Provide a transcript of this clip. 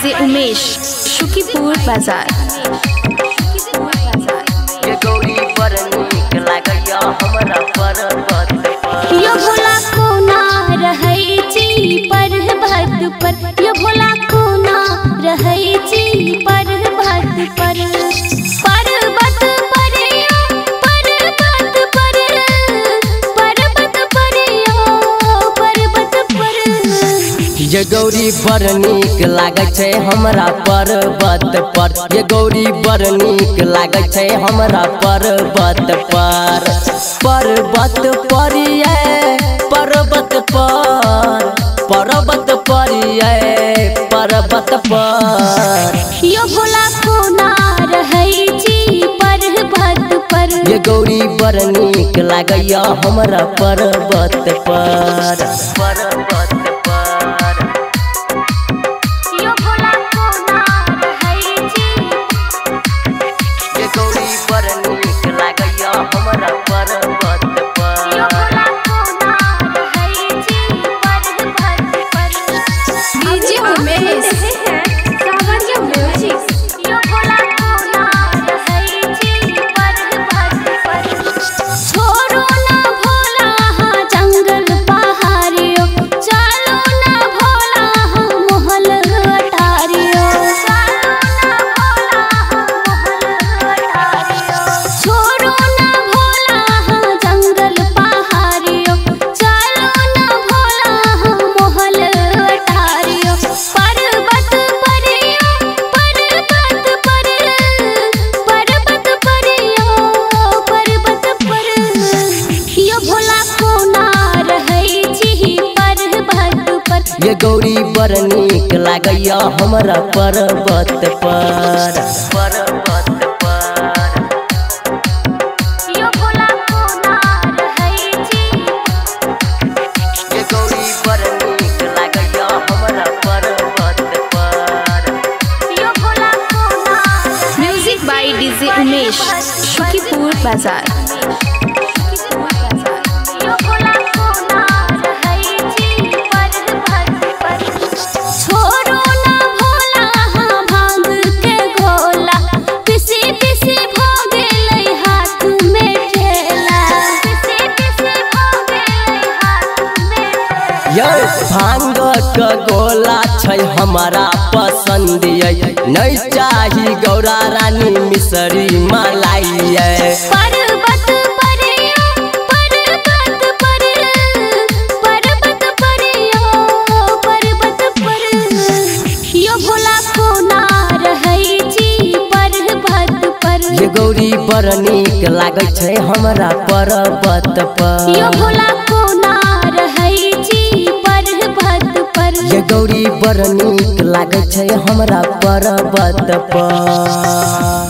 DJ Umesh Shukipur बाजार। ये गौरी पर नीक लागैया हमरा पर्वत पर। यो भोला कोना रहै छी पर्वत पर, यो भोला कोना रहै छी पर्वत पर। पर्वत पर यो पर्वत पर, पर्वत पर यो पर्वत पर। ये गौरी बड़ नीक लागै छै हमरा पर्वत पर। ये गौरी बड़ नीक लागै छै हमरा पर्वत पर। पर्वत पर ये पर्वत पर, पर्वत पर ये पर्वत पर। यो भोला कोना रहै छी पर्वत पर। ये गौरी बड़ नीक लागैया हमरा पर्वत पर। पर्वत पर यो भोला कोना रहै छी। ये गौरी बड़ नीक लागैया हमरा पर्वत पर। यो भोला कोना रहै छी पर्वत पर। डीजे उमेश सावरिया म्यूजिक। यो भोला कोना रहै छी पर्वत पर। छोड़ो ना भोला हाँ जंगल पहाड़ियो, चलो ना भोला हाँ महल अटारियो। चलो ना भोला हाँ महल अटारियो। छोड़ो ना भोला हाँ जंगल पहाड़ियो, चलो ना भोला हाँ महल अटारियो। पर्वत पर यो पर्वत पर, पर्वत पर यो पर्वत पर। यो भोला कोना रहै छी पर्वत पर। ये गौरी बड़ नीक लागैया हमरा पर्वत पर। पर्वत पर यो भोला कोना रहै छी। ये गौरी बड़ नीक लागैया हमरा पर्वत पर। यो भोला कोना music by DJ Umesh Shukipur बाजार। यो भोला कोना रहै छी पर्वत पर। छोड़ो ना भोला हाँ भांग के गोला, पिसी पिसी भ गेलै हाथ में ठेला। पिसी पिसी भ गेलै हाथ में ठेला। ये भांग के गोला छै हमारा पसंद ये, नहीं चाही गौरा रानी मिसरी मलाई ये। पर्वत पर यो पर्वत पर, पर्वत पर यो पर्वत पर। यो भोला कोना रहै छी पर्वत पर। ये गौरी बड़ नीक लागै छै हमरा पर्वत पर। यो भोला कोना रहै छी पर्वत पर। ये गौरी बड़ नीक लागै छै हमरा पर्वत पर।